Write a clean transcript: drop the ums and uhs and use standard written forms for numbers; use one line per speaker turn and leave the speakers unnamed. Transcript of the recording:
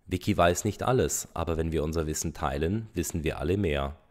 Wiki weiß nicht alles, aber wenn wir unser Wissen teilen, wissen wir alle mehr.